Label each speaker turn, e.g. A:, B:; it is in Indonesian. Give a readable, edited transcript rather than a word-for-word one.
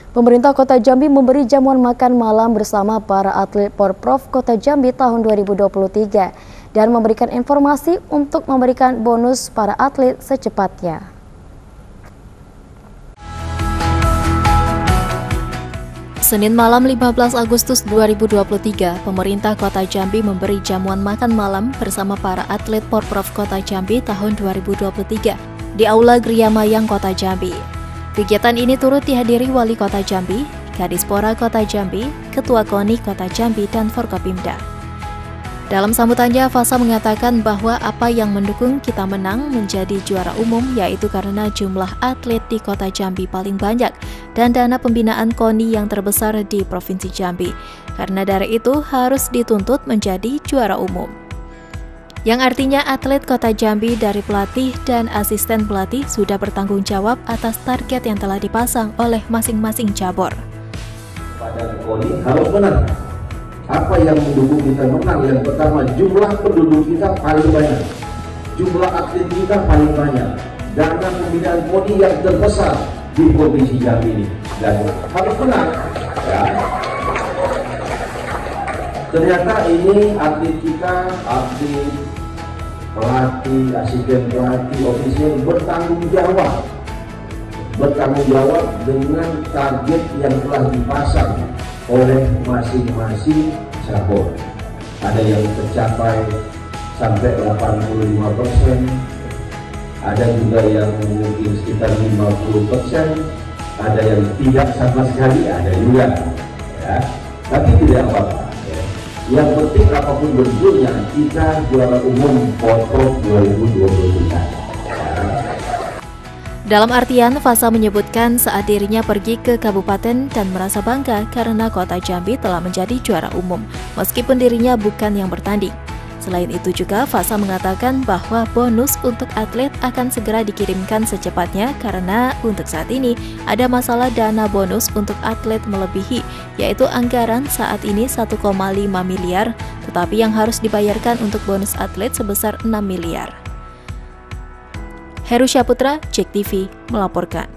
A: Pemerintah Kota Jambi memberi jamuan makan malam bersama para atlet Porprov Kota Jambi tahun 2023 dan memberikan informasi untuk memberikan bonus para atlet secepatnya. Senin malam 15 Agustus 2023, pemerintah Kota Jambi memberi jamuan makan malam bersama para atlet Porprov Kota Jambi tahun 2023 di Aula Gria Mayang Kota Jambi. Kegiatan ini turut dihadiri Wali Kota Jambi, Kadispora Kota Jambi, Ketua KONI Kota Jambi, dan Forkopimda. Dalam sambutannya, Fasa mengatakan bahwa apa yang mendukung kita menang menjadi juara umum yaitu karena jumlah atlet di Kota Jambi paling banyak dan dana pembinaan KONI yang terbesar di Provinsi Jambi. Karena dari itu harus dituntut menjadi juara umum. Yang artinya atlet Kota Jambi dari pelatih dan asisten pelatih sudah bertanggung jawab atas target yang telah dipasang oleh masing-masing cabur.
B: Pada KONI harus menang. Apa yang mendukung kita menang? Yang pertama, jumlah penduduk kita paling banyak, jumlah atlet kita paling banyak, dana pembinaan KONI yang terbesar di Provinsi Jambi ini, dan harus menang. Ya. Ternyata ini atlet kita, atlet, pelatih, asisten pelatih, ofisial bertanggung jawab dengan target yang telah dipasang oleh masing-masing cabur. Ada yang tercapai sampai 85%, ada juga yang mungkin sekitar 50%, ada yang tidak sama sekali, ada juga. Ya. Tapi tidak apa-apa. Yang penting apapun bentuknya, kita juara umum Porprov 2023.
A: Dalam artian, Fasa menyebutkan saat dirinya pergi ke kabupaten dan merasa bangga karena Kota Jambi telah menjadi juara umum, meskipun dirinya bukan yang bertanding. Selain itu juga, Fasa mengatakan bahwa bonus untuk atlet akan segera dikirimkan secepatnya karena untuk saat ini ada masalah dana bonus untuk atlet melebihi, yaitu anggaran saat ini 1,5 miliar, tetapi yang harus dibayarkan untuk bonus atlet sebesar 6 miliar. Heru Syaputra, JEK TV, melaporkan.